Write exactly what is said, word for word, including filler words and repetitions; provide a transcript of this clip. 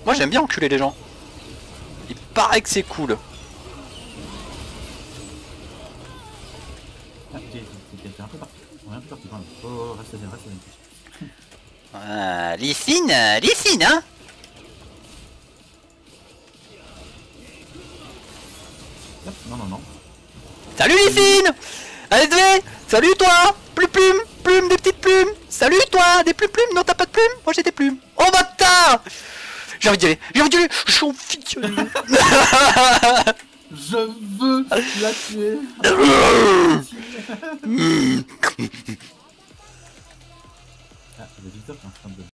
Moi j'aime bien enculer les gens. Il paraît que c'est cool. Ah, t'es un peu parti. On est un peu parti quand même. Oh, reste zen, reste zen. Ah, Lysine, Lysine, hein. Hop, non, non, non. Salut Lysine. S V. Salut toi. Plume, plume, plume, des petites plumes. Salut toi, des plumes, plumes. Non, t'as pas de plumes. Moi j'ai des plumes. Oh bâtard. J'ai envie d'y aller, j'ai envie d'y aller. Je suis envie d'y aller. Je veux la tuer. Ah, le Victor est en train de